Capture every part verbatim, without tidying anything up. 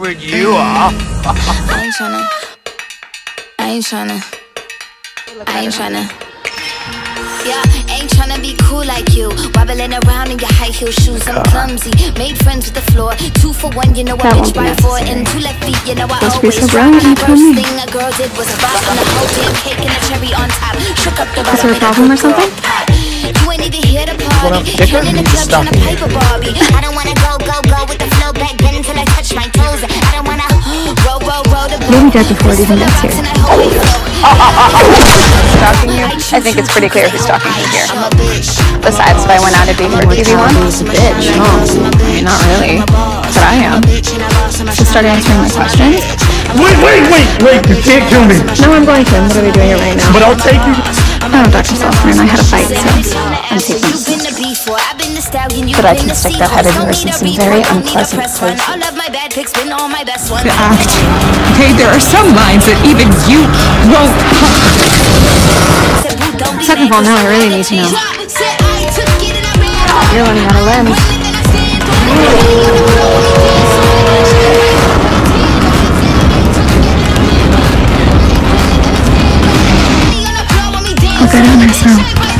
stupid you are. I ain't tryna. I ain't tryna. I ain't tryna. Yeah, ain't tryna be cool like you. Wobbling around in your high heel shoes, I'm clumsy. Made friends with the floor. Two for one, you know I bitch by four. And two left feet, you know I always try. First thing a girl did was a rock on the whole damn cake and a cherry on top. Shook up the bottom. Is there a problem or something? You ain't even here to party. Turn in the club tryna paper Barbie. I don't wanna go, go, go with the flow back then until I touch my toes. I don't wanna roll, roll, roll the boat. Maybe dead before it even gets here. Stalking you? I think it's pretty clear who's stalking you here. Besides, if I went out to be with T V one, He's a bitch. no, I mean, not really. But I am. So start answering my questions. Wait, wait, wait, wait, you can't kill me. No, I'm going to. I'm literally doing it right now. But I'll take you. Oh, Doctor Salzman and I had a fight, so I'm taking this. But I can stick that head of yours in some very unpleasant places. To act. Okay, there are some lines that even you won't cross. Second of all, now I really need to know. You're running out of limbs. I'll go down there, so.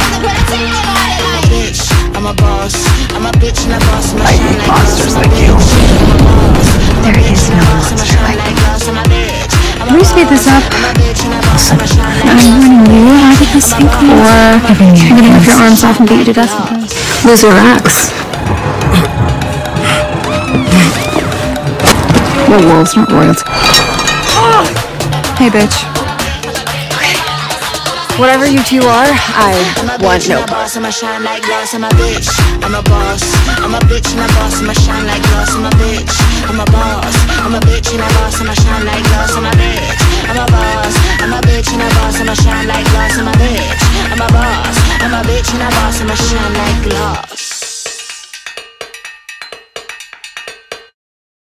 I hate monsters like you. There is no monster like me. Can we speed this up? Listen. I'm running you out of this thing, or getting off your arms off and beat you to death. Lose your axe. We're wolves, not royalty. Hey, bitch. Whatever you two are, I want no part. I'm a shine like glass, I'm a bitch. I'm a boss. I'm a bitch and a boss. I'm a shine like glass, I'm a bitch. I'm a boss. I'm a bitch and a boss. I'm a shine like glass, I'm a bitch. I'm a boss. I'm a bitch and a boss. I'm a shine like glass, I'm a bitch. I'm a boss. I'm a bitch and a boss. I'm a shine like glass.